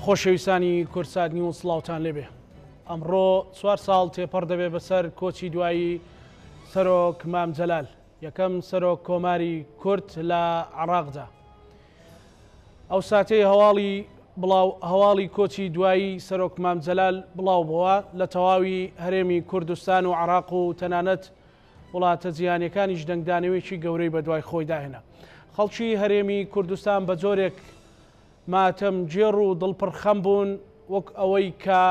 خۆشەویستانی کورسانی و سڵاوتان لێبێ. ئەمڕۆ 4 ساڵ تێپەڕ دەبێ بەسەر کۆچی دوایی سەرۆک مام جەلال، یەکەم سەرۆک کۆماری کورد لە عێراقدا. ئەو ساتەی هەواڵی کۆچی دوایی سەرۆک مام جەلال بڵاو بووە لە تەواوی هەرێمی کوردستان و عێراق و تەنانەت وڵاتە جیهانیەکانیش دەنگدانەوەیەکی گەورەی بەدوای خۆی داهێنا. خەڵکی هەرێمی کوردستان بە جۆرێک ماتەم جێڕ و دڵپڕخەم بوون، وەک ئەوەی کە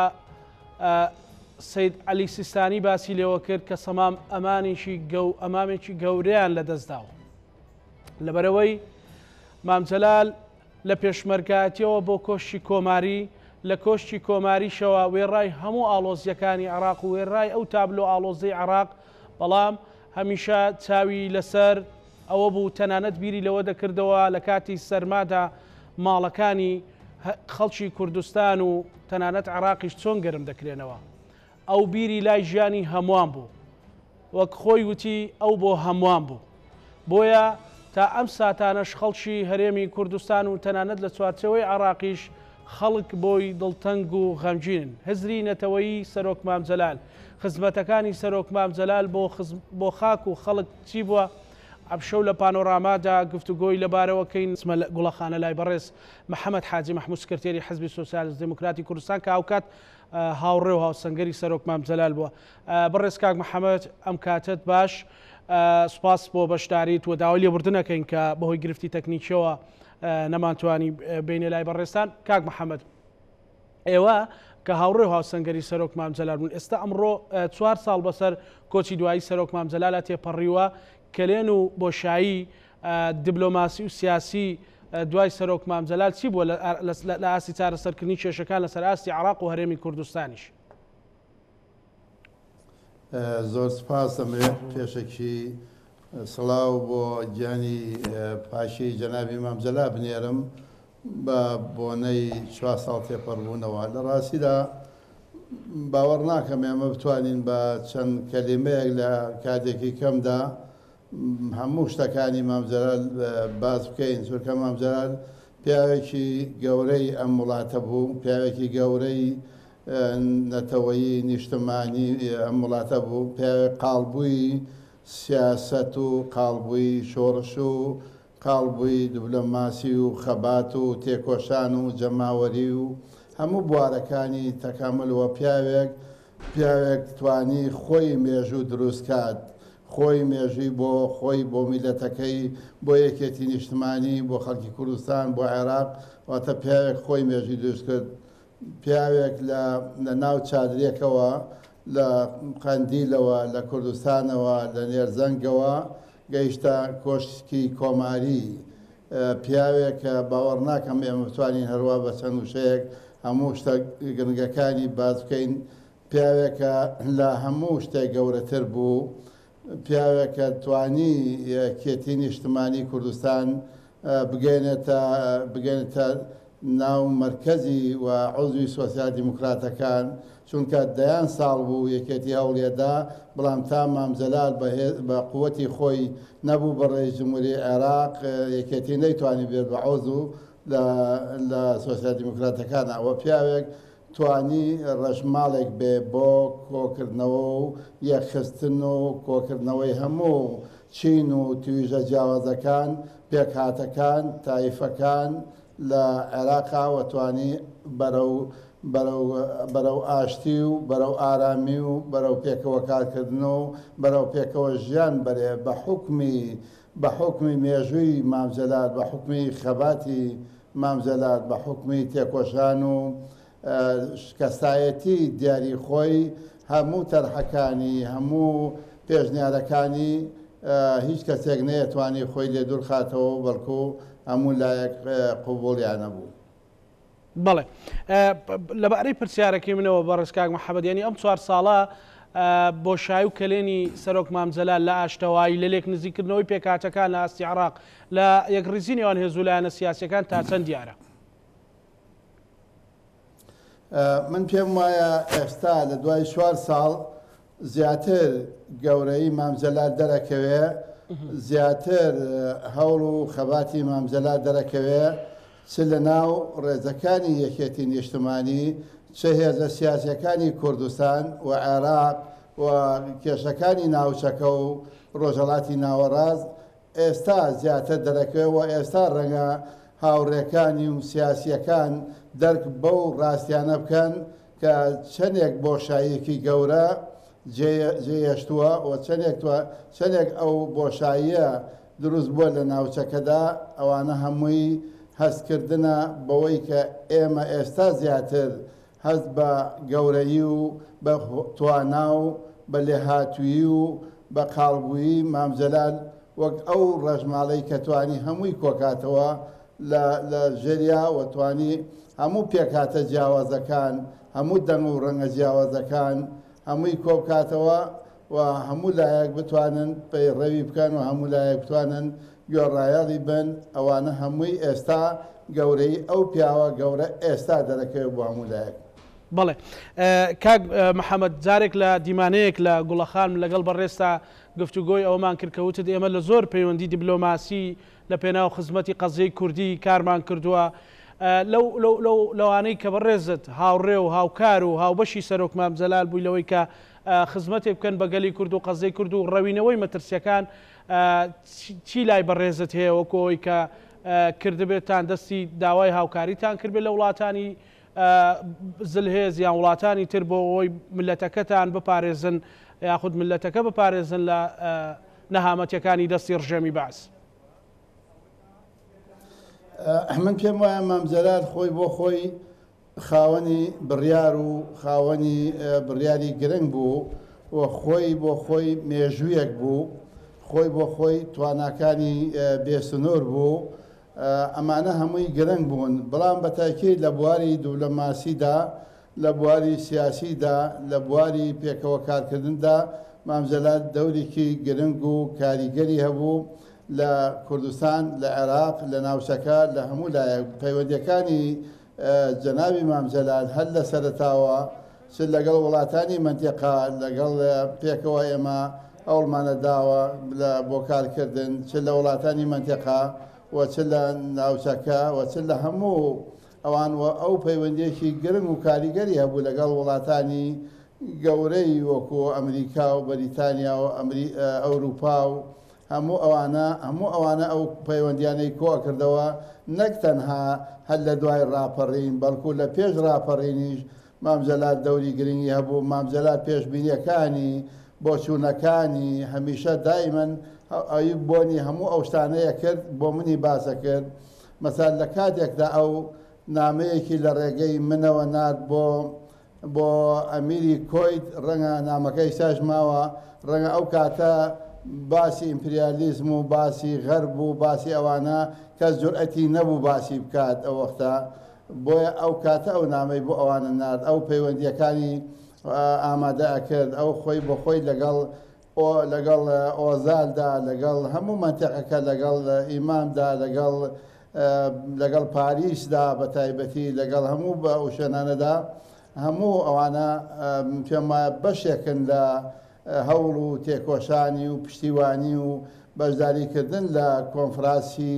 سید عەلی سیستانی باسی لێوە کرد کە سەمام ئەمامێکی گەورەیان لەدەستداوە لەبەرەوەی مام جەلال لە پێشمەرگایەتیەوە بۆ کۆشتی کۆماری، لە کۆشتی کۆماریشەوە وێڕای هەموو ئاڵۆزیەکانی عێراق و وێڕای ئەو تابلۆ ئاڵۆزەی عێراق، بەڵام هەمیشە چاوی لەسەر ئەوە بوو تەنانەت بیری لەوە دەکردەوە لە کاتی سەرمادا ماڵەکانی خەڵکی کوردستان و تەنانەت عێراقیش چۆن گەرم دەکرێنەوە. ئەو بیری لای ژیانی هەمووان بوو، وەک خۆی وتی ئەو بۆ هەمووان بوو. بۆیە تا ئەم ساتانەش خەڵکی هەرێمی کوردستان و تەنانەت لە چوارچەوەی عێراقیش خەڵک بۆی دڵتەنگ و غەمگینن. هزری نەتەوەیی سەرۆک مام جەلال، خزمەتەکانی سەرۆک مام جەلال بۆ خاک و خەڵک چی بووە؟ ئەبشەو لە پانۆرامادا گفتوگۆی لەبارەوەکەین گوڵەخانە لای بەڕێز محەممەد حاجی مەحموود سکرتێری حزبی سۆسیالیست دموکراتی کوردستان کە ئاوکات هاوڕێ و هاوسەنگەری سەرۆک مام جەلال بووە. بەڕێز کاک محەممەد، ئەم کاتت باش، سوپاس بۆ بەشداریت و داوای لێبوردنەکەین کە بەهۆی گرفتی تەکنیکیەوە نەمانتوانی بینێ لای بەڕێستان. کاک محەممەد، ئێوە کە هاوڕێ و هاوسەنگەری سەرۆک مام جەلال بوون، ئێستا ئەمڕۆ 4 ساڵ بەسەر کۆچی دوایی سەرۆک مام جەلالە تێپەڕیوە، کلێن و بۆشایی دیبلۆماسی و سیاسی دوای سەرۆک مام جەلال چی بووە لە ئاسی چارەسەرکردنی کێشەکان لەسەر ئاستی عێراق و هەرێمی کوردستانیش؟ زۆر سپاس. ئەمرێ پێشێکی سڵاو بۆ گیانی پاشی جەنابی مام جەلال بنێرم بە بۆنەی 4 ساڵ تێپەڕبوونەوە. لە ڕاستیدا باوەڕ ناکەم ئێمە بتوانین بە چەند کەلیمەیەک لە کاتێکی کەمدا هەموو شتەکانی مام جەلال باز بکەین، چونکە مام جەلال پیاوێکی گەورەی ئەم وڵاتە بوو، پیاوێکی گەورەی نەتەوەیی نیشتمانی ئەم وڵاتە بوو، پیاوێک قاڵبووی سیاسەت و قاڵبووی شۆڕش و قاڵبووی دیبلۆماسی و خەبات و تێکۆشان و جەماوەری و هەموو بوارەکانی تەکاملەوە. پیاوێک توانی خۆی مێژوو دروستکات، خۆی مێژووی بۆ خۆی بۆ میلەتەکەی، بۆ یەکێتی نیشتمانی، بۆ خەڵکی کوردستان، بۆ عێراق، واتە پیاوێک خۆی مێژووی دروست کرد. پیاوێک لە ناو چادرێکەوە لە قەندیلەوە لە کوردستانەوە لە نێرزەنگەوە گەیشتە کۆشکی کۆماری. پیاوێک کە باوەڕ ناکەم ئێمە بتوانین هەروە بە چەند وشەیەک هەموو شتە گرنگەکانی باز بکەین. پیاوێکە لە هەموو شتێک گەورەتر بوو، پیاوێکە توانی کێتی نیشتمانی کوردستان بگەێنێتە ناو مرکزی و عوزوی سۆسیال دیموکراتەکان، چونکە دەیان ساڵ بوو یەکێتی هەوڵێدا، بەڵام تا مام جەلال بە قووەتی خۆی نەبوو بە ڕێی جمهوری عێراق یەکێتی نەیتوانی بێت بە عوزو لە سۆسیال دیموکراتەکان. ئەوە پیاوێک توانی ڕەشماڵێک بێ بۆ کۆکردنەوە و یەکخستن و کۆکردنەوەی هەموو چین و تویژە جیاوازەکان، پێکهاتەکان، تایفەکان لە عێراقا وەتوانی بەرەو ئاشتی و بەرەو ئارامی و بەرەو پێکەوە کارکردن و بەرەو پێکەوە ژیان بەرێ بە حکمی مێژووی مام جەلال، بە حکمی خەباتی مام جەلال، بە حکمی تێکۆشان و کەسایەتی دیاری خۆی. هەموو تەرحەکانی هەموو پێشنیارەکانی هیچ کەسێک نەیەتوانی خۆی لێ دوور خاتەوە، بەڵکو هەموو لایەک قوبوڵیانە بوو. بەڵێ، لەبارەی پرسیارەکەی منەوە بەڕێز کاک محەممەد، ینی ئەم 4 ساڵە بۆشایی و کلێنی سەرۆک مام جەلال لە ئاشتەوایی لە لێک نزیکردنەوەی پێکهاتەکان لە ئاستی عێراق لە یەکڕیزینەوەیان هێزوولایەنە سیاسیەکان تا چەند دیارە؟ من پێم وایە ئێستا لە دوای 4 ساڵ زیاتر گەورەی مام جەلال دەرەکەوێ، زیاتر هەوڵ و خەباتی مام جەلال دەرەکەوێ، چ لە ناو ڕێزەکانی یەکێتی نیشتمانی چه هێزە سیاسیەکانی کوردستان و عێراق و کێشەکانی ناوچەکە و ڕۆژهەڵاتی ناوەڕاست ئێستا زیاتر دەرەکەوێت و ئێستا ڕەنگە هاوڕێکانی و سیاسیەکان دەرک بەو ڕاستیانە بکەن کە چەندێک بۆشاییەکی گەورە جێهێشتووە و چەندێک ئەو بۆشاییە دروست بووە لە ناوچەکەدا ئەوانە هەمووی هەستکردنە بەوەی کە ئێمە ئێستا زیاتر هەست بە گەورەیی و بە توانا و بە لێهاتوویی و بە قاڵبووی مامجەلال وەک ئەو ڕەژماڵەی کە توانی هەمووی کۆکاتەوە لە ژێریا و توانی هەموو پێکاتە جیاوازەکان هەموو دەنگ و ڕەنگە جیاوازەکان هەمووی کۆبکاتەوە و هەموو لایەک بتوانن پەیڕەوی بکەن و هەموو لایەک بتوانن گۆڕایەڵی بن ئەوانە هەمووی ئێستا گەورەی ئەو پیاوە گەورە ئێستا دەرەکەوێت بۆ هەموو لایەک. بەڵێ کاک محەممەد جارێک لە دیمانەیەک لە گوڵەخان لەگەڵ بەڕێستا گفتوگۆی ئەومان کردکەوتت ئێمە لە زۆر پەیوەندی دیبلۆماسی لە پێناو خزمەتی قەزەی کوردی کارمان کردووە لەوانەی کە بەڕێزت هاوڕێ و هاوکار و هاوبەشی سەرۆک مامجەلال بووی لەوەی کە خزمەتێک بکەن بە گەلی کورد و قەزەی کورد و ڕەوینەوەی مەترسیەکان چی لای بەڕێزت هەیە وەکۆی کە کردبێتان دەستی داوای هاوکاریتان کردبێت لە وڵاتانی زلهێز یان وڵاتانی تر بۆ ئەوەی ملەتەکەتان بپارێزن یاخود ملەتەکە بپارێزن لە نەهامەتیەکانی دەستی ڕژێمی باس. من پێم وایە مامجەلال خۆی بۆ خۆی خاوەنی بڕیار و خاوەنی بڕیاری گرنگ بوو و خۆی بۆ خۆی مێژوویەک بوو خۆی بۆ خۆی تواناکانی بێسنوور بوو ئەمانە هەمووی گرنگ بوون بەڵام بە تاکید لە بواری دیبلۆماسیدا لە بواری سیاسیدا لە بواری پێکەوە کارکردندا مامجەلال دەورێکی گرنگ و کاریگەری هەبوو لە کوردستان لە عێراق لە ناوچەکە لە هەموو لایەک پەیوەندیەکانی جەنابی مامجەلال هەر لە سەرتاوە چ لەگەڵ وڵاتانی منتیقا لەگەڵ پێکەوە ئێمە ئەوڵمانە داوە بۆ کارکردن چ لە وڵاتانی منتیقا و چ لە ناوچەکە و چ لە هەموو ئەوان ئەو پەیوەندیەکی گرنگ و کاریگەری هەبوو لەگەڵ وڵاتانی گەورەی وەکو ئەمریکا و بەریتانیا و ئەوروپا و هەموو ئەوانە ئەو پەیوەندیانەی کۆ کردەوە نەک تەنها هەر لە دوای ڕاپەڕین بەڵکو لە پێش ڕاپەڕینیش مامجەلال دەوری گرنگی هەبوو مامجەلال پێشبینیەکانی بۆ چوونەکانی هەمیشە دائیمەن ئەوی بۆنی هەموو ئەو شتانەیە کرد بۆ منی باسە کرد مەسال لە کاتێکدا ئەو نامەیەکی لە ڕێگەی منەوە نرد بۆ ئەمیری کۆیت ڕەنگە نامەکەی ساژ ماوە ڕەنگە ئەو کاتە باسی ئیمپریالیزم و باسی غەرب و باسی ئەوانە کەس جورئەتی نەبوو باسی بکات ئەو وەختە بۆیە ئەو کاتە ئەو نامەی بۆ ئەوانە نرد ئەو پەیوەندیەکانی ئامادە ئەکرد ئەو خۆی بۆ خۆی لەگەڵ ئۆزالدا لەگەڵ هەموو منتیقەکە لەگەڵ ئیمامدا لەگەڵ پاریسدا بە تایبەتی لەگەڵ هەموو بە ئەو شوێنانەدا هەموو ئەوانە پێم وایە بەشێکن لە هەوڵ و تێکۆشانی و پشتیوانی و بەشداریکردن لە کۆنفراسی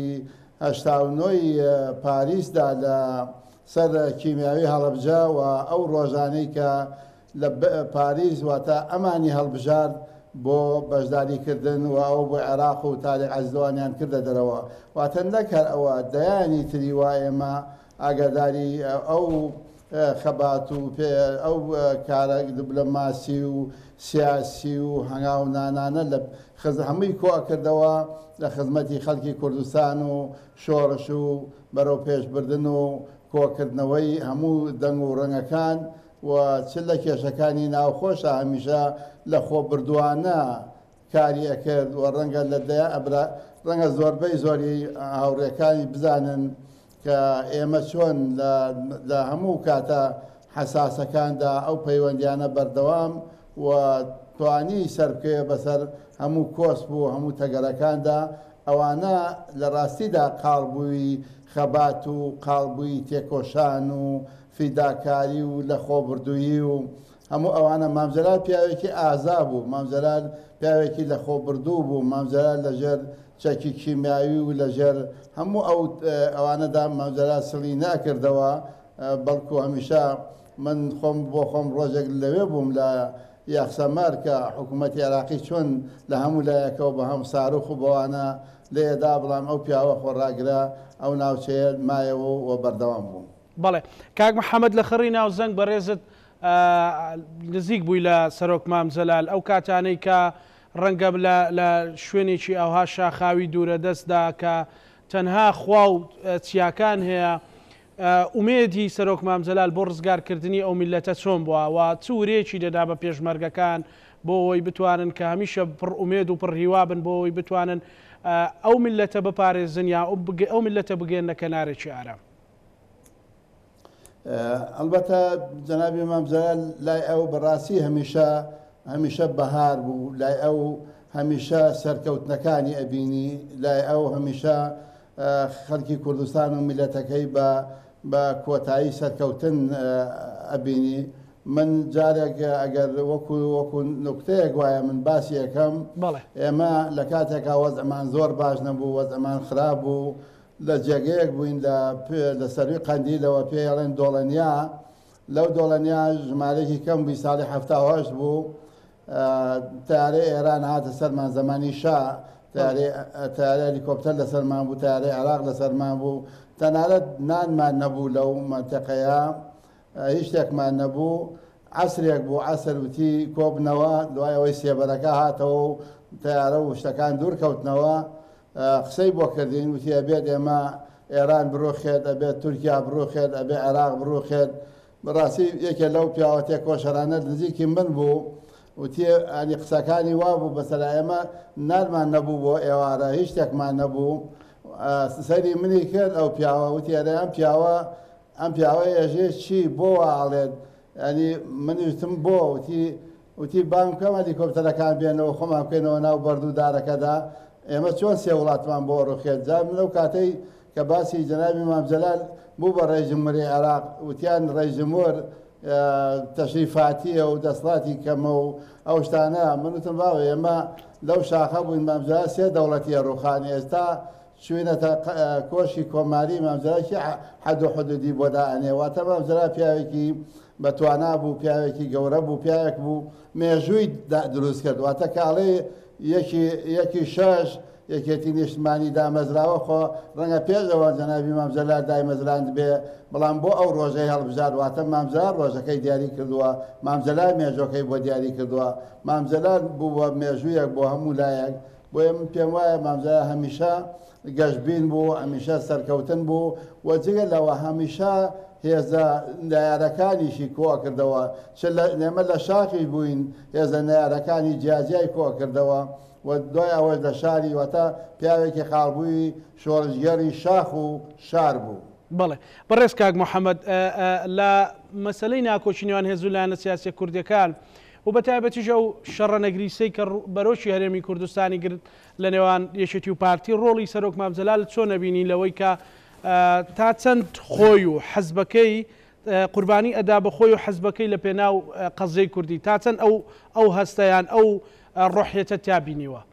89 پاریسدا لە سەر کیمیاوی هەڵەبجە و ئەو ڕۆژانەی کە لە پاریس واتە ئەمانی هەڵبژارد بۆ بەشداریکردن و ئەو بۆ عێراق و تاریخ عەزیزەوانیان کردە دەرەوە واتە نەکەر ئەوە دەیانی تری وای ئێمە ئاگاداری ئەو خەبات و ئەو کارە دیبلۆماسی و سیاسی و هەنگاونانانە لە هەمووی کۆ کردەوە لە خزمەتی خەڵکی کوردستان و شۆڕش و بەرەو پێشبردن و کۆکردنەوەی هەموو دەنگ و ڕەنگەکان و چ لە کێشەکانی ناوخۆشە هەمیشە لە خۆبردووانە کاری ئەکرد و ڕەنگە لەدەیە ئەبرا ڕەنگە زۆربەی زۆری هاوڕێکانی بزانن کە ئێمە چۆن لە هەموو کاتە حساسەکاندا ئەو پەیوەندیانە بەردەوام و توانی سەرکەوێ بەسەر هەموو کۆسپ و هەموو تەگەرەکاندا ئەوانە لە ڕاستیدا قاڵبووی خەبات و قاڵبووی تێکۆشان و فیداکاری و لە خۆبردوویی و هەموو ئەوانە مامجەلال پیاوێکی ئازا بوو مامجەلال پیاوێکی لە خۆبردوو بوو مامزەلال لەژێر چەکی کیمیاوی و لەژێر هەموو ئەوانەدا مامزەلال سڵی ناکردەوە بەڵکو هەمیشە من خۆم بۆ خۆم ڕۆژێک لەوێ بووم لە یاخسەمار کە حکوومەتی عێراقی چۆن لە هەموو لایەکەوە بە هەم ساروخ و بەوانە لێدا بڵام ئەو پیاوە خۆڕاگرا ئەو ناوچەیە مایەوە و بەردەوام بووم. بەڵێ کاک محەممەد لە خڕی ناو زەنگ بەڕێزت نزیک بووی لە سەرۆک مامزەلال ئەو کاتانەی کە ڕەنگە لە شوێنێکی ئەوها شاخاوی دوورە دەستدا کە تەنها خوا و چیاکان هەیە ئومێدی سەرۆک مامزەلال بۆ ڕزگارکردنی ئەو میلەتە چۆن بووە و چورێکی دەدا بە پێشمەرگەکان بۆ ئەوی بتوانن کە هەمیشە پڕ ئومێد و پڕ هیوا بن بۆ ئەوی بتوانن ئەو میلەتە بپارێزن یا ئەو میلەتە بگەێنە کەنارێکی ئارام. ئەلبەتە جەنابی مامزەلال لای ئەو بەڕاستی هەمیشە بەهار بوو، لای ئەو هەمیشە سەرکەوتنەکانی ئەبینی، لای ئەو هەمیشە خەڵکی کوردستان و میلەتەکەی بە کۆتایی سەرکەوتن ئەبینی. من جارێک ئەگەر وەکو نوکتەیەک وایە من باسی یەکەم ئێمە لە کاتێکا وەزعمان زۆر باش نەبوو، وەزعمان خراپ بوو، لە جێگەیەک بووین لە سەروی قەندیلەوە پێڵێن دۆڵەنیا، لەو دۆڵەنیا ژمارەی کەم بووی ساڵی 78 بوو، تارێ ئێران هاتە سەرمان زمانی شا، تارێ هەلیکۆپتەر لەسەرمان بوو، تارێ عێراق لەسەرمان بوو، تەنانەت نانمان نەبوو لەو مەنتەقەیە، هیچ شتێکمان نەبوو. عەسرێک بوو، عەسر وتی کۆبنەوە، دوایەوەی سێبەرەکە هاتەوە و تیارە و شتەکان دوور کەوتنەوە. قسەی بۆ کردین وتی ئەبێت ئێمە ئێران بڕۆخێت، ئەبێت تورکیا بڕۆخێت، ئەبێ عێراق بڕۆخێت. بەڕاستی یەکێ لەو پیاوەتێ کۆشەرانە نزیکی من بوو، وتی ئەنی قسەکانی وا بوو بەسەر ئێمە نارمان نەبوو بۆ ئێوارە، هیچ شتێکمان نەبوو. سەری منی کرد ئەو پیاوە، وتی ئەرێ ئەم پیاوە ئێژێ چی بۆ ئاڵێت، ینی منی وتم بۆ، وتی بانکەم هەلیکۆپتەرەکان بێنەوە خۆمان بکەینەوە ناو بەردوودارەکەدا، ئێمە چۆن سێ وڵاتمان بۆ ڕوخێت. جا من لەو کاتەی کە باسی جەنابی مامزەلال بوو بە ڕێژموری عێراق، وتیان ڕێژمۆر تەشریفاتیە و دەسڵاتی کەمە و ئەو شتانە، من وتم باوە ئێمە لەو شاخە بووین مامزەلال سێ دەوڵەتیە ڕوخانی، ئێستا چوینەتە کۆشی کۆماری مامزەلاکی حەد و حودودی بۆ دائەنێ، واتە مامزەلال پیاوێکی بەتوانا بوو، پیاوێکی گەورە بوو، پیاوێک بوو مێژووی دروست کرد، واتە کاڵێ یەکی شەش یەکێتی نیشتمانی دامەزراوە، خۆ ڕەنگە پێشەوە جەنابی مامزەلال دایمەزراند بێ، بەڵام بۆ ئەو ڕۆژەی هەڵبژار، واتە مامزەلال ڕۆژەکەی دیاری کردووە، مامزەلال مێژۆکەی بۆ دیاری کردووە، مامزەلال بوو بە مێژوویەک بۆ هەموو لایەک. بۆیە من پێم وایە مامزەلال هەمیشە گەشتبین بوو، هەمیشە سەرکەوتن بوو، وەجگە لەوە هەمیشە هێزە نایارەکانیشی کۆ کردەوە، ئێمە لە شاخی بووین، هێزە نایارەکانی جیاجیای کۆ کردەوە و دوای ئەوەش لە شاری وەتە پیاوێکی قاڵبووی شۆڕژگەری شاخ و شار بوو. بەڵێ بەڕێز کاک محەممەد، لە مەسلەی ناکۆچینەوەیان هێزوولایەنە سیاسی کوردەکان و بەتایبەتیش ئەو شەڕە نەگریسەی کە بەرۆشی هەرێمی کوردستانی گرت لە نێوان یەکێتی و پارتی، ڕۆڵی سەرۆک مامزەلال چۆن نەبینی لەوەی کە تا چەند خۆی و حەزبەکەی قوربانی ئەدا بە خۆی و حەزبەکەی لە پێناو قەزەی کوردی، تا چەند ئەو هەستەیان ئەو ڕۆحیەتە تابینیوە؟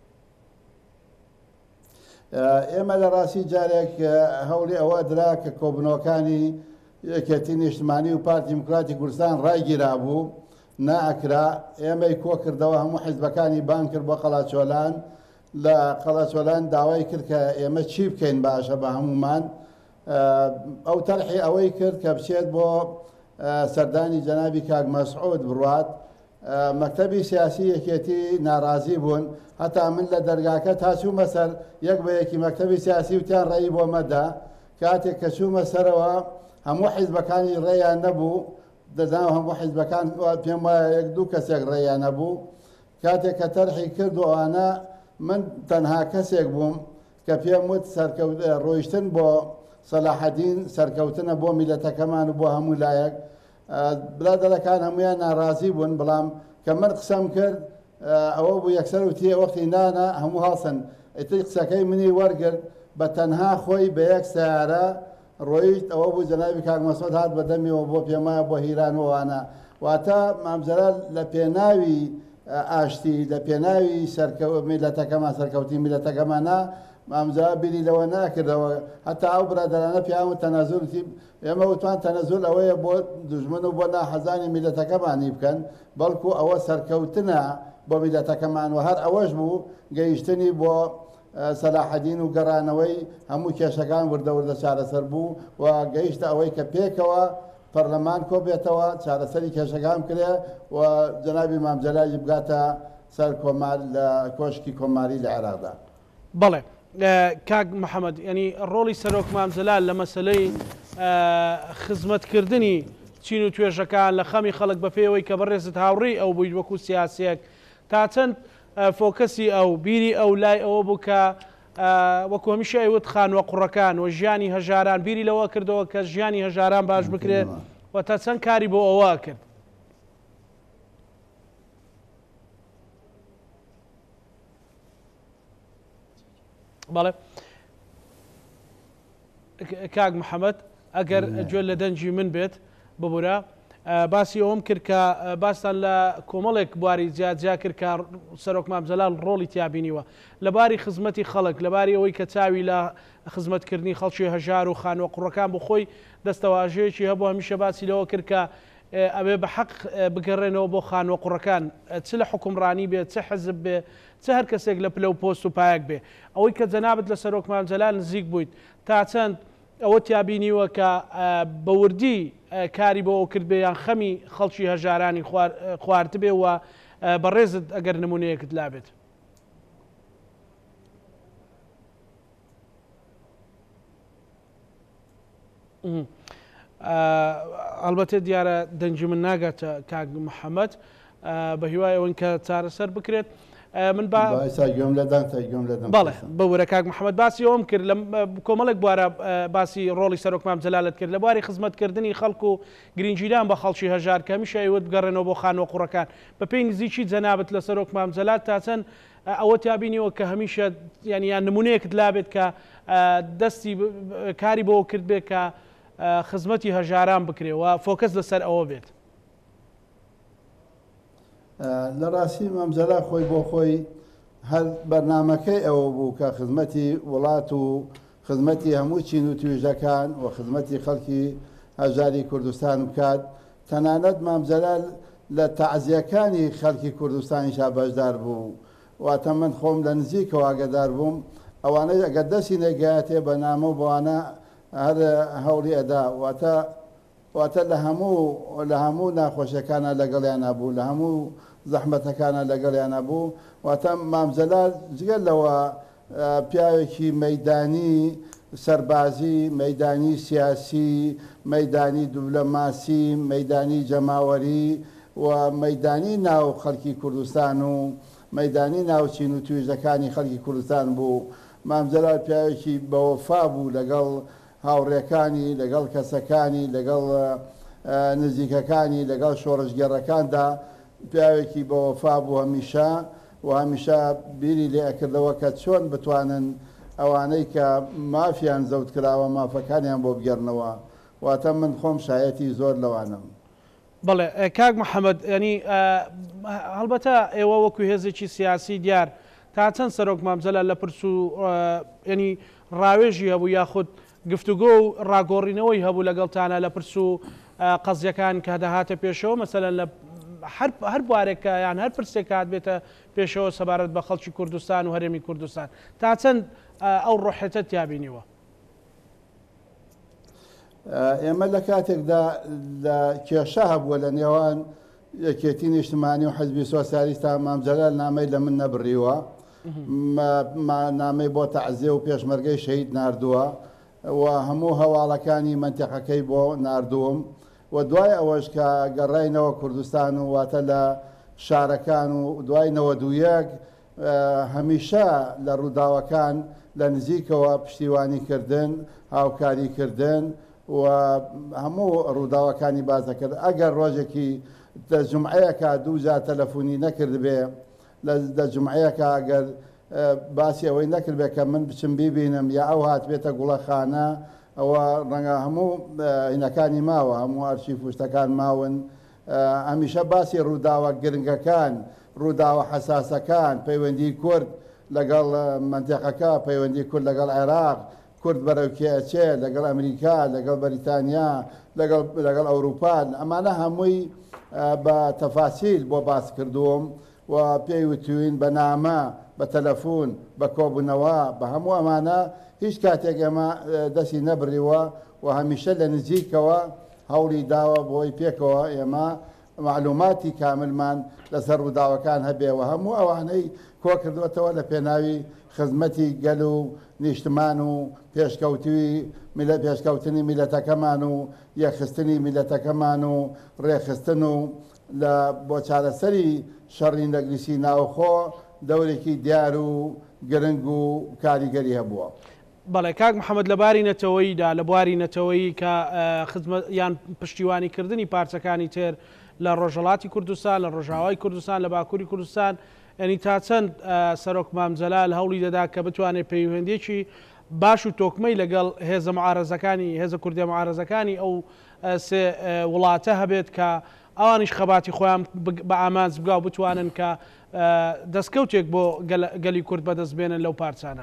ئێمە لە ڕاستی جارێک هەوڵی ئەوە درا کە کۆبنەوەکانی یەکێتی نیشتمانی و پارتی دیموکراتی کوردستان ڕایگیرا بوو، نائەکرا، ئێمەی کۆ کردەوە هەموو حیزبەکانی بان کرد بۆ قەڵاچۆلان، لە قەڵاچۆلان داوای کرد کە ئێمە چی بکەین باشە بە هەمومان. ئەو تەرحی ئەوەی کرد کە بچێت بۆ سەردانی جەنابی کاک مەسعود بڕوات. مەکتەبی سیاسی یەکێتی ناڕازی بوون، هەتا من لە دەرگاکە تا چوومە سەر یەک بە یەکی مەکتەبی سیاسی وتیان ڕێی بۆ مەدا، کاتێک کە چوومە سەرەوە هەموو حیزبەکانی ڕێیان نەبوو، دەداو هەموو حیزبەکان پێم وایە یەک دوو کەسێک ڕێیان نەبوو. کاتێک کە تەرحی کردوانە من تەنها کەسێک بووم کە پێم وت ڕۆیشتن بۆ سەلاحەدین سەرکەوتنە بۆ میلەتەکەمان و بۆ هەموو لایەک. برادەرەکان هەمویان ناڕازی بوون، بەڵام کە من قسەم کرد ئەوە بوو یەکسەر وتی وەختی نانە هەموو هەڵسن، ئیتر قسەکەی منی وەرگرت بە تەنها خۆی بە یەک سیارە ڕۆیشت. ئەوە بوو جەنابی کاک مەسعود هات بەدەمیەوە بۆ پێمایە بۆ هیرانەوەوانە، واتە مامزەلال لە پێناوی ئاشتی لە پێناوی میلەتەکەمان سەرکەوتی میلەتەکەمانە مامزرا بیری لەوە ناکردەوە هەتا ئەو برادرانە پیاوە تەنەزوڵی ئێمە وتوان تەنەزول ئەوەیە بۆ دژمن و بۆ ناحەزانی میلەتەکەمانی بکەن بەڵکو ئەوە سەرکەوتنە بۆ میلەتەکەمان و هەر ئەوەش بوو گەیشتنی بۆ سەلاحەدین و گەڕانەوەی هەموو کێشەکان وردە چارەسەر بوو و گەیشتە ئەوەی کە پێکەوە پەرلەمان کۆ بێتەوە چارەسەری کێشەکان کرێ و جەنابی مام جەلالی بگاتە سەر کۆمار لە کۆشکی کۆماری لە عێراقدا. بەڵێ کاک محەممەد ینی ڕۆڵی سەرۆک مام جەلال لە مەسلەی خزمەتکردنی چین و توێژەکان لە خەمی خەڵک بە پێوەی کە بەڕێزت هاوڕێی ئەو بوویت وەکو سیاسەک تا چەند فۆکەسی ئەو بیری ئەو لای ئەوە بوو کە وەکو هەمیشە ئەیوت خانوە قوڕەکان و ژیانی هەژاران بیری لەوە کردەوە کە ژیانی هەژاران باش بکرێت و تا چەند کاری بۆ ئەوە کرد. بەڵێ کاک محەممەد ئەگەر گوێ لە دەنجی من بێت ببوورە باسی ئەوم کرد کە باستان لە کۆمەڵێک بواری جیاجیا کرد کە سەرۆک مام جەلال ڕۆڵی تیابینیوە لەباری خزمەتی خەڵک لەباری ئەوەی کە چاوی لە خزمەتکردنی خەڵکی هەژار و خانوە قوڕەکان بۆ خۆی دەستەواژەیەکی هەبوو هەمیشە باسی لەوە کرد کە ئەوێ بە حەق بگەڕێنەوە بۆ خانوە قوڕەکان چ لە حکومڕانی بێت چه حزب بێ چه هەر کەسێک لە پلە و پۆست و پایەک بێ ئەوەی کە جەنابەت لە سەرۆک مام جەلال نزیک بوویت تا چەند ئەوە تیابینیوە کە بەوردی کاری بۆ ئەو کرد بێ یان خەمی خەڵکی هەژارانی خوارد بێ و بەڕێزت ئەگەر نمونەیەکت لابێت. ئەلبەتە دیارە دەنجی من ناگاتە کاک محەممەد بە هیوای ئەوەن کە چارەسەر بکرێت من بەڵێ بەورە کاک محەممەد باسی ئەوم کرد لە کۆمەڵێک بوارە باسی ڕۆڵی سەرۆک مام جەلالت کرد لە بواری خزمەتکردنی خەڵک و گرنگجیدان بە خەڵکی هەژار کە هەمیشە ئەیوت بگەڕێنەوە بۆ خانوە قوڕەکان بە پێی نزیکی جەنابەت لە سەرۆک مام جەلال تا چەند ئەوە تیابینیەوە کە هەمیشە یان نمونەیەکت لابێت کە دەستی کاری بۆ کرد بێت کە خزمەتی هەژاران بکرێەوە فۆکەس لەسەر ئەوە بێت. لە ڕاستی مام جەلال خۆی بۆ خۆی هەر بەرنامەکەی ئەوە بوو کە خزمەتی وڵات و خزمەتی هەموو چین و توێژەکان و خزمەتی خەڵکی هەژاری کوردستان بکات تەنانەت مام جەلال لە تەعزیەکانی خەڵکی کوردستانیشا بەشدار بوو واتە من خۆم لە نزیکەوە ئاگادار بووم ئەوانەی ئەگەر دەستی نەگایەتێ بە نامە بۆوانە هەر هەوڵی ئەدا واتە لە هەموو ناخۆشیەکانە لەگەڵیان نەبوو لە هەموو زەحمەتەکانە لەگەڵیان نەبوو واتە مام جەلال جگەر لەوە پیاوێکی مەیدانی سەربازی مەیدانی سیاسی مەیدانی دوبلەماسی مەیدانی جەماوەری و مەیدانی ناو خەڵکی کوردستان و مەیدانی ناوچین و توێژەکانی خەڵکی کوردستان بوو مام جەلال پیاوێکی بەوەفا بوو لەگەڵ هاوڕێکانی لەگەڵ کەسەکانی لەگەڵ نزیکەکانی لەگەڵ شۆڕژگەڕەکاندا پیاوێکی بەوەفا بوو هەمیشە و هەمیشە بیری لێ ئەکردەوە کە چۆن بتوانن ئەوانەی کە مافیان زەوت کراوە مافەکانیان بۆ بگەڕنەوە واتە من خۆم شایەتی زۆر لەوانم. بەڵێ کاک محەممەد ینی هەڵبەتە ئێوە وەکو هێزێکی سیاسی دیار تا چەند سەرۆک مام جەلال لە پرس و ینی ڕاوێژی هەبوو یاخود گفتوگۆ و ڕاگۆڕینەوەی هەبوو لەگەڵتانە لە پرس و قەزیەکان کە دەهاتە پێشەوە مەسەلەن لە هەر بوارێکە یان هەر پرسێک هات بێتە پێشەوە سەبارەت بە خەڵکی کوردستان و هەرێمی کوردستان تا چەند ئەو ڕۆحێتە تیابینیوە. ئێمە لە کاتێکدا لە کێشە هەبووە لە نێوان یەکێتی نیشتمانی و حەزبی سۆسیالیستە مام جەلال نامەی لە من نەبڕیوە نامەی بۆ تەعزیە و پێشمەرگەی شەهید ناردووە و هەموو هەواڵەکانی منتیقەکەی بۆ ناردووم و دوای ئەوەش کە گەڕاینەوە کوردستان و واتە لە شارەکان و دوای 91 هەمیشە لە ڕووداوەکان لە نزیکەوە پشتیوانیکردن هاوکاریکردن و هەموو ڕووداوەکانی باز دەکرد ئەگەر ڕۆژێکی جمعەیەکە دوو جار تەلەفۆنی نەکرد بێ لە جمعەیەکە ئەگەر باسی ئەوەی نەکرد بێ کە من بچم بیبینم یا ئەو هات بێتە گوڵەخانە ئەوە ڕەنگە هەموو هینەکانی ماوە هەموو ئەرشیف شتەکان ماون هەمیشە باسی ڕووداوە گرنگەکان ڕووداوە حەساسەکان پەیوەندی کورد لەگەڵ منتیقەکە پەیوەندی کورد لەگەڵ عێراق کورد بەرەو کێچێ لەگەڵ ئەمریکا لەگەڵ بەریتانیا لەگەڵ ئەوروپان ئەمانە هەمووی بە تەفاسیل بۆ باس کردووم و پێی وتوین بە نامە بە تەلەفۆن بە کۆبوونەوە بە هەموو ئەمانە هیچ کاتێک ئێمە دەستی نەبڕیوە و هەمیشە لە نزیکەوە هەوڵی داوە بۆی پێکەوە ئێمە معلوماتی کاملمان لەسەر ڕووداوەکان هەبێەوە هەموو ئەوانەی کۆ کردوێتەوە لە پێناوی خزمەتی گەل و نیشتمان و پێشکەوتنی میلەتەکەمان و یەخستنی میلەتەکەمان و ڕێخستن و بۆ چارەسەری شەڕی نەگریسی ناوخۆ دەورێکی دیار و گرنگ و کاریگەری هەبووە. بەڵێ کاک محەممەد لەباری نەتەوەییدا لە بواری نەتەوەیی کە یان پشتیوانیکردنی پارچەکانی تر لە ڕۆژهەڵاتی کوردستان لە ڕۆژاوای کوردستان لە باکووری کوردستان ئەنی تا چەند سەرۆک مامجەلال هەوڵی دەدا کە بتوانێت پەیوەندێکی باش و تۆکمەی لەگەڵ هێزە معارەزەکانی هێزە کوردی معارەزەکانی ئەو سێ وڵاتە هەبێت کە ئەوانیش خەباتی خۆیان بە ئامانز بگا و بتوانن کە دەستکەوتێک بۆ گەلی کورد بەدەستبێنن لەو پارچانە.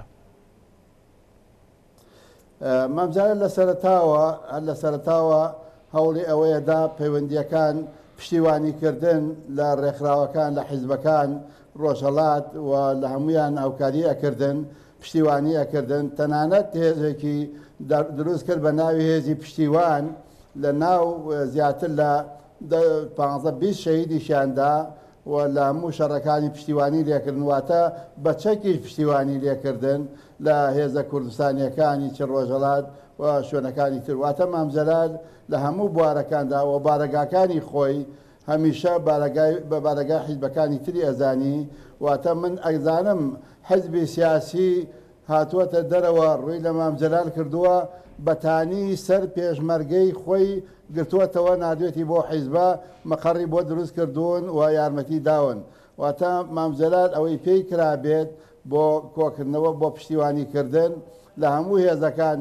مامجارە لە سەرتاوە هەوڵی ئەوەیەدا پەیوەندیەکان پشتیوانیکردن لە ڕێکخراوەکان لە حیزبەکان ڕۆژهەڵات و لە هەمویان هاوکاری ئەکردن پشتیوانی ئەکردن تەنانەت هێزێکی دروست کرد بە ناوی هێزی پشتیوان لە ناو زیاتر لە 15 شەهیدیشیاندا و لە هەموو شەڕەکانی پشتیوانی لێکردنواتە بە چەکیش پشتیوانی لێکردن لە هێزە کوردستانیەکانی چ ڕۆژهەڵات و شوێنەکانی ترواتە مامجەلال لە هەموو بوارەکاندا و بارەگاکانی خۆی هەمیشە بە بارەگای حیزبەکانی تری ئەزانی واتە من ئەزانم حزبی سیاسی هاتووەتە دەرەوە ڕووی لە مامجەلال کردووە بەتانی سەر پێشمەرگەی خۆی گرتووەتەوە نادوێتی بۆ حیزبە مەقەڕی بۆ دروست کردوون و یارمەتی داون واتە مامجەلال ئەوەی پێی کرابێت بۆ کۆکردنەوە بۆ پشتیوانیکردن لە هەموو هێزەکان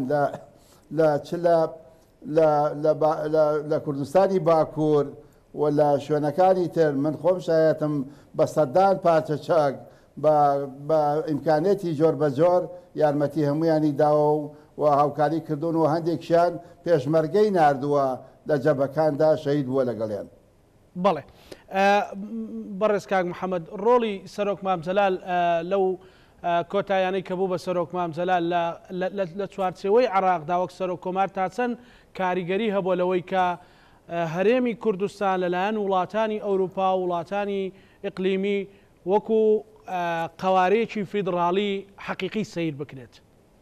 لە کوردستانی باکوور و لە شوێنەکانی تر من خۆم شایەتم بە سەدان پارچە چاک بە ئیمکانێتی جۆر بە جۆر یارمەتی هەمویانی داوە و هاوکاری کردوون و هەندێکشیان پێشمەرگەی نردووە لە جەبەکاندا شەهید بووە لەگەڵیان. بەڵێ بەڕێز کاک محەممەد ڕۆڵی سەرۆک مامجەلال لەو کۆتایانەی کە بوو بە سەرۆک مامجەلال لە چوارچێوەی عێراقدا وەک سەرۆک کۆمار تا چەند کاریگەری هەبووە لەوەی کە هەرێمی کوردستان لەلایەن وڵاتانی ئەوروپا و وڵاتانی ئیقلیمی وەکو قوارەیەکی فیدراڵی حەقیقی سیر بکرێت.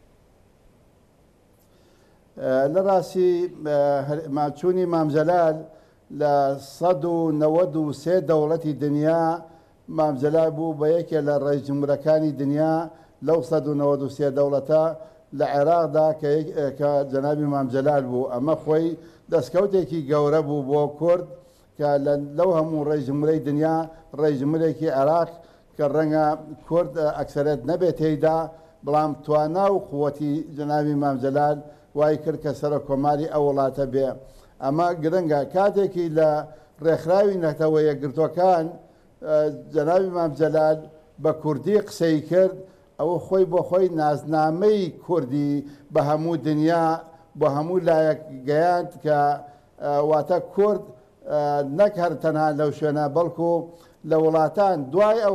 لە ڕاستی ماچوونی مامجەلال لە 193 دەوڵەتی دنیا مامجەلال بوو بە یەکێ لە ڕێژجمهورەکانی دنیا لەو 193 دەوڵەتە لە عێراقدا کە جەنابی مامجەلال بوو ئەمە خۆی دەستکەوتێکی گەورە بوو بۆ کورد کە لەو هەموو ڕێژجمهورەی دنیا ڕێژجمهورێکی عێراق کە ڕەنگە کورد ئەکسەرێت نەبێت تێیدا بەڵام توانا و قووەتی جەنابی مامجەلال وای کرد کە سەرۆک کۆماری ئەو وڵاتە بێ ئەمە گرنگە کاتێکی لە ڕێکخراوی نەتەوەیە گرتوەکان جەنابی مامجەلال بە کوردی قسەی کرد ئەوە خۆی بۆ خۆی نازنامەی کوردی بە هەموو دنیا بۆ هەموو لایەک گەیاند کە واتە کورد نەک هەر تەنها لەو شوێنە بەڵکو لە وڵاتان دوای ئەو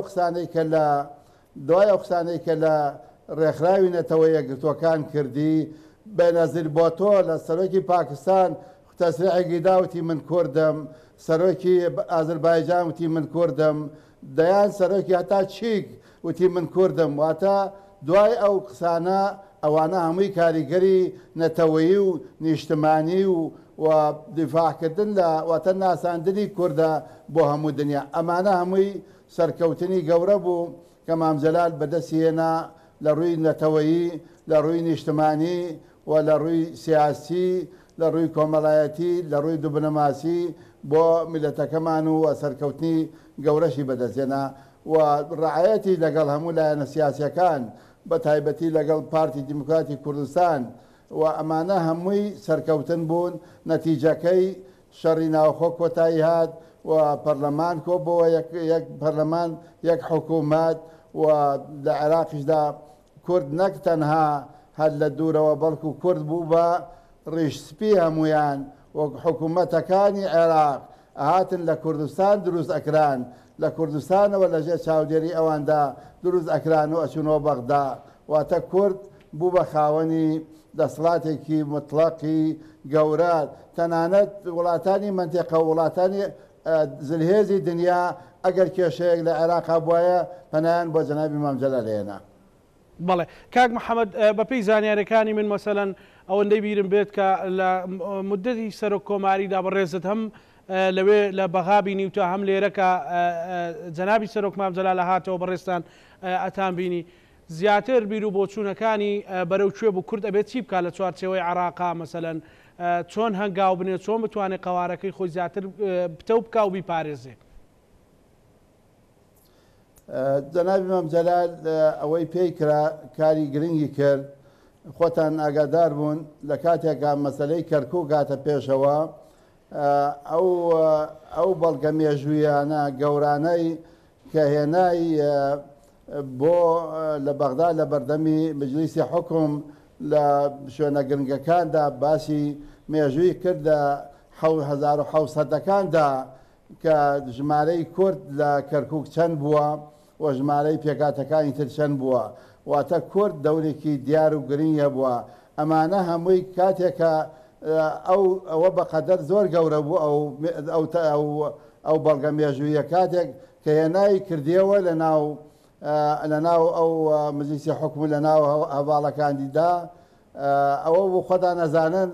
قسانەی کە لە ڕێکخراوی نەتەوەیە گرتوەکان کردی بەنەزیر بۆ تۆ لە سەرۆکی پاکستان تەسریحێکی داوتی من کوردم سەرۆکی ئازربایجان وتی من کوردم دەیان سەرۆکی هەتا چیک وتی من کوردم واتە دوای ئەو قسانە ئەوانە هەمووی کاریگەری نەتەوەیی و نیشتمانی و دیفاعکردن لە واتە ناساندنی کووردە بۆ هەموو دنیا ئەمانە هەمووی سەرکەوتنی گەورە بوو کە مامجەلال بەدەستهێنا لە ڕووی نەتەوەیی لە ڕووی نیشتمانی و لە ڕووی سیاسی لە ڕووی کۆمەڵایەتی لە ڕووی دووبنەماسی بۆ میلەتەکەمان و سەرکەوتنی گەورەشی بەدەستێنا و ڕعایەتی لەگەڵ هەموو لایەنە سیاسیەکان بە تایبەتی لەگەڵ پارتی دیموکراتی کوردستان و ئەمانە هەمووی سەرکەوتن بوون نەتیجەکەی شەڕی ناوخۆ کۆتایی هات و پەرلەمان کۆ بۆ یەک پەرلەمان یەک حکوومەت و لە عێراقیشدا کورد نەک تەنها هەر لە دوورەوە بەڵکو کورد بوو بە ڕیشسپی هەمویان وەک حکوومەتەکانی عێراق هاتن لە کوردستان دروست ئەکران لە کوردستانەوە لەژێر چاودێری ئەواندا دروست ئەکران و ئەچونەوە بەغدا واتە کورد بوو بە خاوەنی دەسەڵاتێکی مطلقی گەورە تەنانەت وڵاتانی منتیقە و وڵاتانی زلهێزی دنیا ئەگەر کێشەیەک لە عێراقا بواە پەنایان بۆ جەنابی مام جەلال هێنا. بەڵێ کاک محەممەد بەپێی زانیاریەکانی من مەسەلەن ئەوەندەی بیرم بێت کە لە مدەتی سەرۆک کۆماریدا بەڕێزت هەم لەوێ لە بەغابی نیوتە هەم لێرەکە جەنابی سەرۆک مام جەلال هاتەوە بەڕێستان ئەتان بینی زیاتر بیر و بۆچوونەکانی بەرەو کوێ بوو کورد ئەبێت چی بکات لە چوارچێوەی عێراقا مەسەلەن چۆن هەنگاو بنێت چۆن بتوانێت قەوارەکەی خۆی زیاتر پتە و بکا و بیپارێزێ. جەنابی مام جەلال ئەوەی پێی کرا کاری گرنگی کرد خۆتان ئاگادار بوون لە کاتێکا مەسلەی کەرکووک هاتە پێشەوە ئەو بەڵگە مێژوویانە گەورانەی کە هێنای بۆ لە بەغدا لە بەردەمی مجلیسی حکم لە شوێنە گرنگەکاندا باسی مێژووی کرد لە 1970ەکاندا کە ژمارەی کورد لە کەرکووک چەند بووە و ژمارەی پێکاتەکانی تر چەند بووە واتە کورد دەورێکی دیار و گرنگە بووە ئەمانە هەمووی کاتێکە ئەوە بەقەدەر زۆر گەورە بوو ئەو بەڵگە مێژوویە کاتێک کە هێنایی کردیەوە لە ناو ئەو مجلیسی حکم لە ناو هەواڵەکانیدا ئەوە بوو خۆدا نەزانن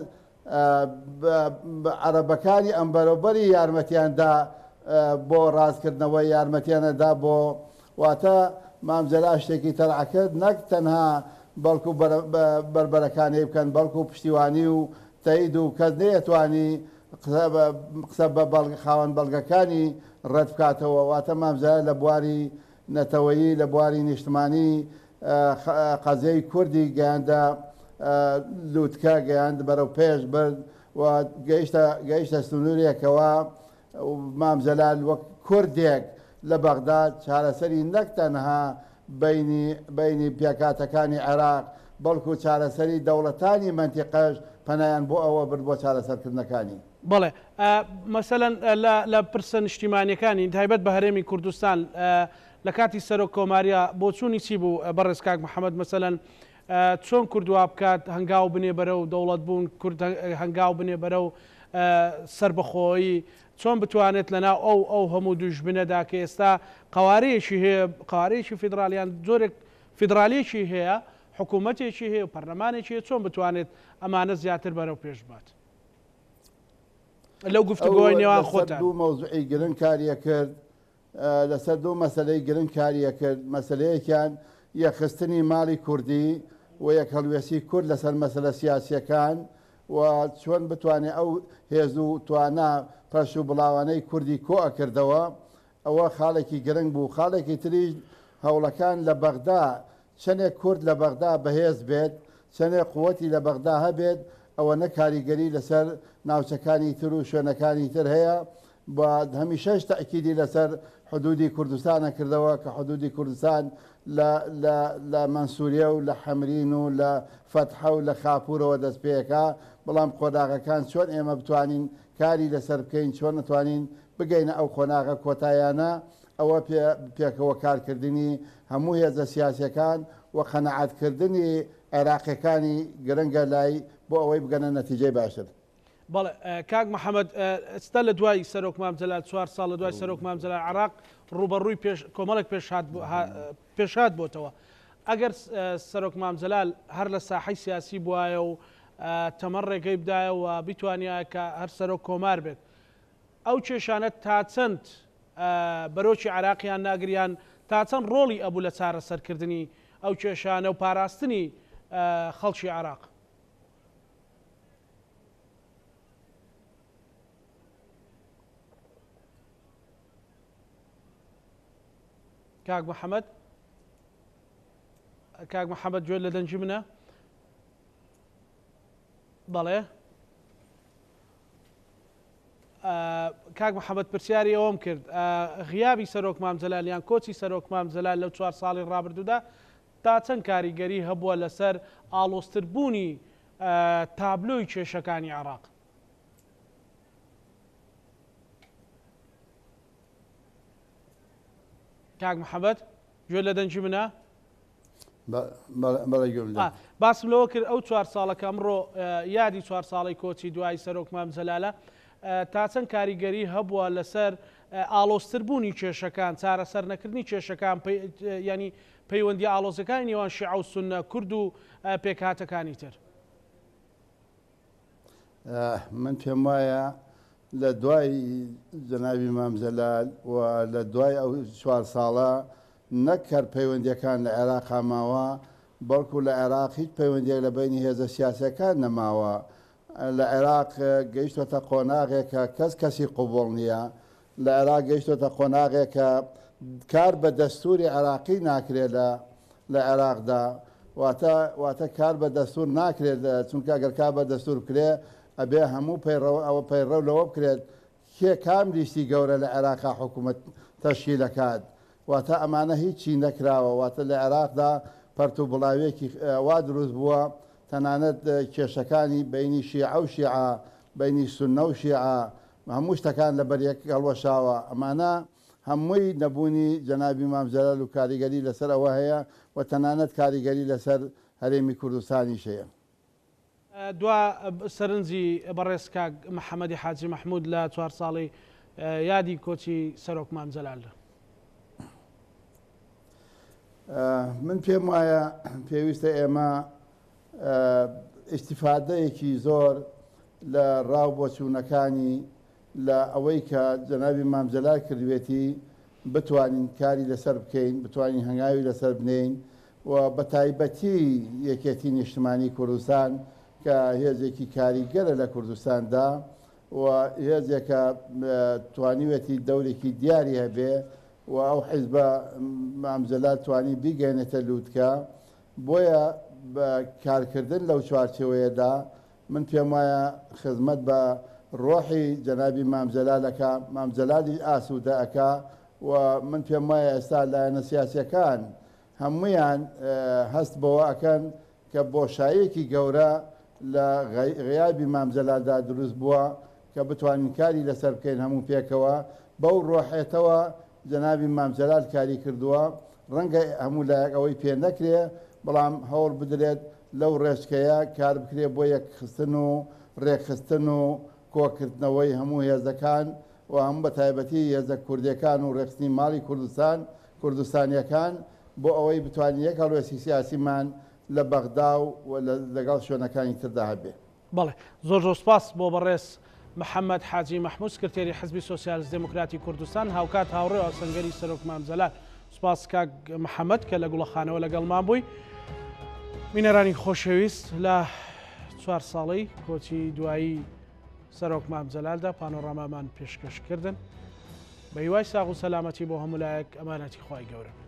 عەرەبەکانی ئەم بەرەوبەری یارمەتیاندا بۆ ڕاستکردنەوەی یارمەتیانەدا بۆ واتە مام جەلال شتێکی تەرعکرد نەک تەنها بەڵکو بربەرەکانی بکەن بەڵکو پشتیوانی و تەید و کەس نەیەتوانی قسە بە خاوەن بەڵگەکانی ڕەت بکاتەوە واتە مام جەلال لە بواری نەتەوەیی لە بواری نیشتمانی قەزیەی کوردی گەیاندە لووتکە گەیاند بەرەو پێش برد و گەیشتە سنوورێکەوە مام جەلال وەک کوردێک لە بەغدا چارەسەری نەک تەنها بینی پێکاتەکانی عێراق بەڵکو چارەسەری دەوڵەتانی منتیقەش پەنایان بۆ ئەوە برد بۆ چارەسەرکردنەکانی. بەڵێ مەسەلەن لە پرسە نیشتیمانیەکانی تایبەت بە هەرێمی کوردستان لە کاتی سەرۆک کۆماریە بۆ چوونی چی بوو بەڕێز کاک محەممەد مەسەلەن چۆن کوردوا بکات هەنگاو بنێ بەرە و دەوڵەت بوون کورد هەنگاو بنێ بەرە و سربەخۆیی چۆن بتوانێت لەناو ئەو هەموو دوژبنەدا کە ئێستا قوارەیەکی هەیە قوارەیەکی فیدراالیان زۆرێک فیدراالێکی هەیە حکوومەتێکی هەیە و پەرلەمانێکی چۆن بتوانێت ئەمانە زیاتر بەرەو پێش بات لەو گفتوگۆی نێوان خۆتان. دوو مەوزوعی گرنگ کاریە کرد لەسەر دوو مەسلەی گرنگ کاریە کرد مەسلەیەکیان یەخستنی ماڵی کوردی و یەک هەڵوێسی کورد لەسەر مەسلە سیاسیەکان و چۆن بتوانێت ئەو هێز و توانە پەش و بڵاوانەی کوردی کۆئەکردەوە ئەوە خاڵێکی گرنگ بوو خاڵێکی تریش هەوڵەکان لە بەغدا چەندێک کورد لە بەغدا بەهێز بێت چەندێک قووەتی لە بەغدا هەبێت ئەوە نە کاریگەری لەسەر ناوچەکانی تر و شوێنەکانی تر هەیە بە هەمیشەش تەئکیدی لەسەر حدودی کوردستانە کردەوە کە حدودی کوردستان لە مەنسووریە و لە حەمرین و لە فەتحە و لە خاپورەوە دەست پێەکە بەڵام قۆناغەکان چۆن ئێمە بتوانین کاری لەسەر بکەین چۆن نتوانین بگەینە ئەو قۆناغە کۆتایانە ئەوە پێکەوە کارکردنی هەموو هێزە سیاسیەکان و قەنەعاتکردنی عێراقیەکانی گرنگە لای بۆ ئەوەی بگەنە نەتیجەی باشتر. بەڵێ کاک محەممەد ئێستا لە دوای سەرۆک مام جەلال 4 ساڵ لە دوای سەرۆک مام جەلال عێراق ڕوبەڕووی کۆمەڵێک پێشهات بۆتەوە ئەگەر سەرۆک مام جەلال هەر لە ساحەی سیاسی بووایە و تەمەڕێکەکەی بدایە و بیتوانیا کە هەر سەرۆک کۆمار بێت ئەو کێشانە تا چەند بەرۆکی عێراقیان ناگریان تا چەند ڕۆڵی ئەبوو لە چارەسەرکردنی ئەو کێشانە و پاراستنی خەڵکی عێراق. کاک محەممەد گوێ لە دەنجی منە بەڵێ کاک محەممەد پرسیاری ئەوم کرد غیابی سەرۆک مام جەلال یان کۆچی سەرۆک مام جەلال لەو 4 ساڵی ڕابردوودا تا چەند کاریگەری هەبووە لەسەر ئاڵۆزتربوونی تابلۆی کێشەکانی عێراق. کاک محەممەد گوێ لە دەنجی منە؟ باسم لەوە کرد ئەو 4 ساڵەکە ئەمڕۆ یادی 4 ساڵی کۆچی دوای سەرۆک مام جەلالە تا چەند کاریگەری هەبووە لەسەر ئاڵۆزتربوونی کێشەکان چارەسەر نەکردنی کێشەکان ینی پەیوەندی ئاڵۆزەکانی نێوان شیعە و سوننە کورد و پێکهاتەکانی تر. من پێم وایە لە دوای جەنابی مام جەلال و لە دوای ئەو 4 ساڵە نەکرد پەیوەندیەکان لە عێراقا ماوە بەڵکو لە عێراق هیچ پەیوەندێک لە بینی هێزە سیاسەکان نەماوە. لە عێراق گەیشتۆتە قۆناغێکە کەسی قوبوڵ نییە. لە عێراق گەیشتۆتە قۆناغێکە کار بە دەستوری عێراقی ناکرێت لە عێراقدا واتە کار بە دەستور ناکرێت چونکە ئەگەر کار بە دەستور بکرێ ئەبێ هەموو ئەوە پەیڕەو لەوە بکرێت کێ کام لیستی گەورە لە عێراقا حکوومەت تەشکیل دەکات. واتە ئەمانە هیچی نەکراوە واتە لە عێراقدا پەرت و بڵاوێکی وا دروست بووە تەنانەت کێشەکانی بینی شیعە و شیعە بینی سوننە و شیعە هەموو شتەکان لە بەریەک هەڵوەشاوە. ئەمانە هەمووی نەبوونی جەنابی مام جەلال و کاریگەری لەسەر ئەوە هەیە و تەنانەت کاریگەری لەسەر هەرێمی کوردستانیش هەیە. دوا سەرنجی بەڕێز کاک محەممەدی حاجی مەحموود لە 4 ساڵی یادی کۆچی سەرۆک مام جەلالە. من پێم وایە پێویستە ئێمە ئیستیفادەیەکی زۆر لە ڕاو بۆچوونەکانی لە ئەوەی کە جەنابی مام جەلال کردوێتی بتوانین کاری لەسەر بکەین بتوانین هەنگاوی لەسەر بنین و بە تایبەتی یەکێتی نیشتمانی کوردستان کە هێزێکی کاریگەرە لە کوردستاندا و هێزێکە توانیوێتی دەورێکی دیاری هەبێ و ئەو حیزبە مام جەلال توانی بیگەێنێتە لووتکە بۆیە بە کارکردن لەو چوارچێوەیەدا من پێم وایە خزمەت بە ڕۆحی جەنابی مام جەلالەکە مام جەلالی ئاسوودە ئەکا و من پێم وایە ئێستا لایەنە سیاسیەکان هەمویان هەست بەوە ئەکەن کە بۆشایەکی گەورە لە غیابی مام جەلالدا دروست بووە کە بتوانین کاری لەسەر بکەین هەموو پێکەوە بەو ڕۆحێتەوە جەنابی مام جەلال کاری کردووە ڕەنگە هەموو لایەک ئەوەی پێ نەکرێ بەڵام هەوڵ بدرێت لەو ڕێچکەیە کار بکرێ بۆ یەکخستن و ڕێکخستن و کۆکردنەوەی هەموو هێزەکان و هەموو بە تایبەتی هێزە کوردیەکان و ڕێخستنی ماڵی کوردستانیەکان بۆ ئەوەی بتوانین یەک هەڵوێستی سیاسیمان لە بەغدا و لەگەڵ شوێنەکانی تردا هەبێ. بەڵێ زۆر سپاس بۆ بەڕێز محەممەد حاجی مەحموود سکرتێری حزبی سۆسیالیست دموکراتی کوردستان هاوکات هاوڕێ ئاسەنگەری سەرۆک مام جەلال. سپاس کاک محەممەد کە لە گوڵەخانەوە لەگەڵمان بووی. مینەرانی خۆشەویست لە 4 ساڵی کۆچی دوایی سەرۆک مام جەلالدا پانۆڕامامان پێشکەشکردن بە هیوای ساغ و سەلامەتی بۆ هەموو لایەک ئەمانەتی خوای گەورە.